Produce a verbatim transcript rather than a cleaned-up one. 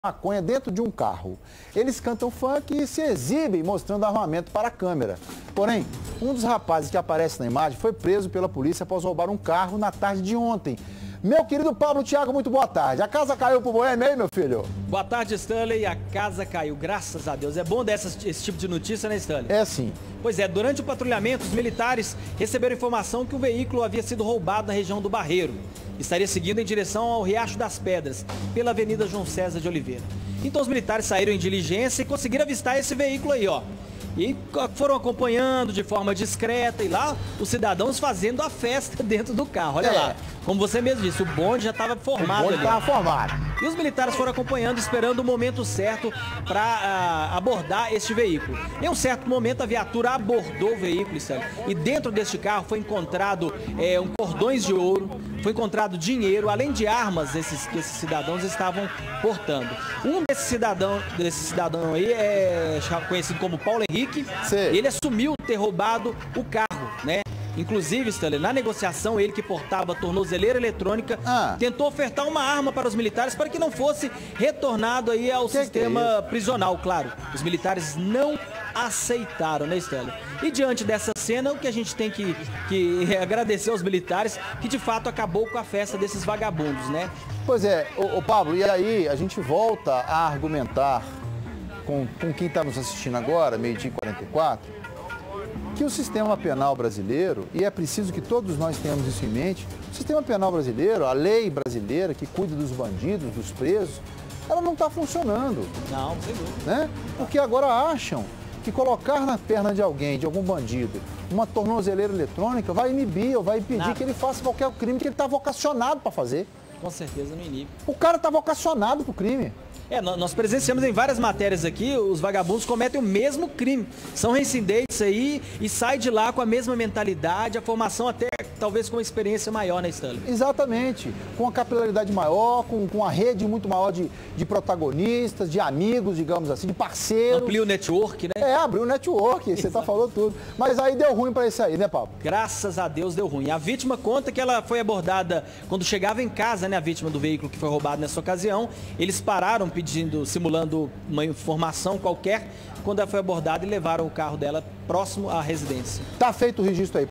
maconha dentro de um carro. Eles cantam funk e se exibem mostrando armamento para a câmera. Porém, um dos rapazes que aparece na imagem foi preso pela polícia após roubar um carro na tarde de ontem. Meu querido Pablo Thiago, muito boa tarde. A casa caiu pro Boêmio, hein, meu filho? Boa tarde, Stanley. A casa caiu, graças a Deus. É bom dessas, esse tipo de notícia, né, Stanley? É sim. Pois é, durante o patrulhamento, os militares receberam informação que o veículo havia sido roubado na região do Barreiro. Estaria seguindo em direção ao Riacho das Pedras, pela Avenida João César de Oliveira. Então os militares saíram em diligência e conseguiram avistar esse veículo aí, ó. E foram acompanhando de forma discreta e lá os cidadãos fazendo a festa dentro do carro. Olha é. lá, como você mesmo disse, o bonde já estava formado. O bonde estava formado. E os militares foram acompanhando, esperando o momento certo para uh, abordar este veículo. Em um certo momento, a viatura abordou o veículo, Stanley, e dentro deste carro foi encontrado é, um cordões de ouro, foi encontrado dinheiro, além de armas esses, que esses cidadãos estavam portando. Um desses cidadãos desse cidadão aí é conhecido como Paulo Henrique. Sei. Ele assumiu ter roubado o carro, né? Inclusive, Stanley, na negociação, ele que portava tornozeleira eletrônica, ah. tentou ofertar uma arma para os militares para que não fosse retornado aí ao que sistema que é prisional, claro. Os militares não aceitaram, né, Stanley? E diante dessa cena, o que a gente tem que, que agradecer aos militares, que de fato acabou com a festa desses vagabundos, né? Pois é, ô, ô Pablo, e aí a gente volta a argumentar com, com quem está nos assistindo agora, meio-dia e quarenta e quatro, que o sistema penal brasileiro, e é preciso que todos nós tenhamos isso em mente, o sistema penal brasileiro, a lei brasileira que cuida dos bandidos, dos presos, ela não está funcionando. Não, sem dúvida. Né? Porque agora acham que colocar na perna de alguém, de algum bandido, uma tornozeleira eletrônica vai inibir ou vai impedir Nada. que ele faça qualquer crime que ele está vocacionado para fazer. Com certeza não inibe. O cara está vocacionado para o crime. É, nós presenciamos em várias matérias aqui, os vagabundos cometem o mesmo crime. São reincidentes aí e saem de lá com a mesma mentalidade, a formação até talvez com uma experiência maior, né, Stanley? Exatamente. Com uma capilaridade maior, com, com uma rede muito maior de, de protagonistas, de amigos, digamos assim, de parceiros. Amplia o network, né? É, abriu o network, você tá falando tudo. Mas aí deu ruim para isso aí, né, Pablo? Graças a Deus deu ruim. A vítima conta que ela foi abordada quando chegava em casa, né, a vítima do veículo que foi roubado nessa ocasião. Eles pararam pedindo, simulando uma informação qualquer, quando ela foi abordada e levaram o carro dela próximo à residência. Tá feito o registro aí.